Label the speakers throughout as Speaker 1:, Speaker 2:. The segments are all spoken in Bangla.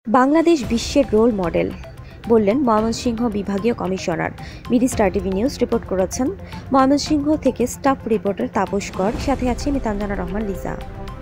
Speaker 1: বাংলাদেশ বিশ্বের রোল মডেল বললেন ময়মনসিংহ বিভাগীয় commissioner. BD star TV news report করেছেন ময়মনসিংহ থেকে স্টাফ রিপোর্টার তাপস কর, সাথে আছে মিতাঞ্জনা রহমান লিজা।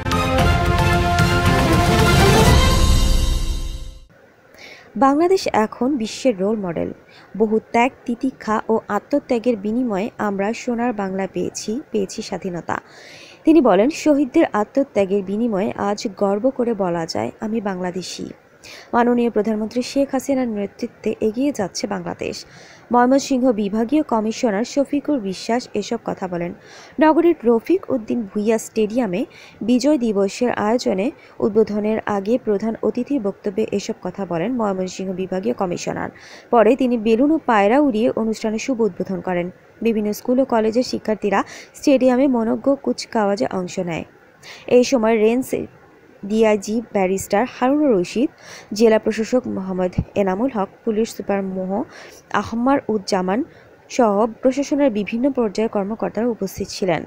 Speaker 1: বাংলাদেশ এখন বিশ্বের রোল মডেল। বহু ত্যাগ, তিতিক্ষা ও আত্মত্যাগের বিনিময়ে আমরা সোনার বাংলা পেয়েছি স্বাধীনতা। তিনি বলেন, শহীদদের আত্মত্যাগের বিনিময়ে আজ গর্ব করে বলা যায়, আমি বাংলাদেশি। মাননীয় প্রধানমন্ত্রী শেখ হাসিনার নেতৃত্বে এগিয়ে যাচ্ছে বাংলাদেশ। ময়মনসিংহ বিভাগীয় কমিশনার শফিকুর বিশ্বাস এসব কথা বলেন নগরীর রফিক উদ্দিন ভূঁইয়া স্টেডিয়ামে বিজয় দিবসের আয়োজনে উদ্বোধনের আগে প্রধান অতিথির বক্তব্যে এসব কথা বলেন ময়মনসিংহ বিভাগীয় কমিশনার। পরে তিনি বেলুন ও পায়রা উড়িয়ে অনুষ্ঠানের শুভ উদ্বোধন করেন। বিভিন্ন স্কুল ও কলেজের শিক্ষার্থীরা স্টেডিয়ামে মনোজ্ঞ কুচকাওয়াজে অংশ নেয়। এই সময় range DIG barrister Harunur Rashid, জেলা প্রশাসক মোহাম্মদ এনামুল হক, পুলিশ সুপার মোহ আহমার উজ্জামান সহ প্রশাসনের বিভিন্ন পর্যায়ের কর্মকর্তারা উপস্থিত ছিলেন।